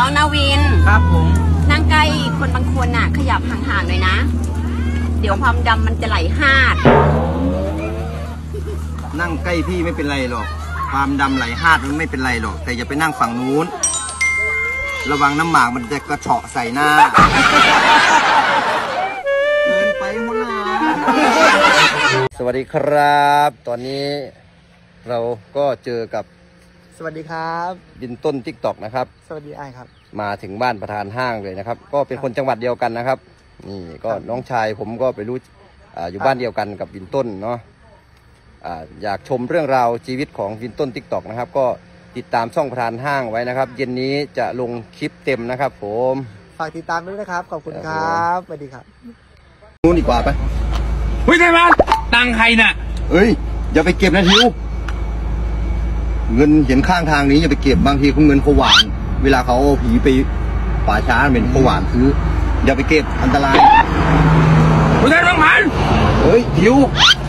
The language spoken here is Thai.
น้องนาวินครับผมนั่งใกล้คนบางคนน่ะขยับห่างๆหน่อยนะเดี๋ยวความดำมันจะไหลหาดนั่งใกล้พี่ไม่เป็นไรหรอกความดำไหลหาดมันไม่เป็นไรหรอกแต่อย่าไปนั่งฝั่งนู้นระวังน้ำหมากมันจะกระเฉาะใส่หน้าเกินไปหมดแล้วสวัสดีครับตอนนี้เราก็เจอกับสวัสดีครับบินต้นติ๊กต็อกนะครับสวัสดีไอ้ครับมาถึงบ้านประธานห้างเลยนะครับก็เป็นคนจังหวัดเดียวกันนะครับนี่ก็น้องชายผมก็ไปรู้อยู่บ้านเดียวกันกับบินต้นเนาะอยากชมเรื่องราวชีวิตของบินต้นติ๊กต็อกนะครับก็ติดตามช่องประธานห้างไว้นะครับเย็นนี้จะลงคลิปเต็มนะครับผมฝากติดตามด้วยนะครับขอบคุณครับสวัสดีครับนู้นดีกว่าไปเฮ้ยไทยบ้านตังใครน่ะเอ้ยอย่าไปเก็บนะทิวเงินเห็นข้างทางนี้อย่าไปเก็บบางทีเขาเงินเขาหวานเวลาเขาเอาผีไปป่าช้าเป็นเขาหวานซื้ออย่าไปเก็บอันตรายผู้ชายบางพันเฮ้ยทิว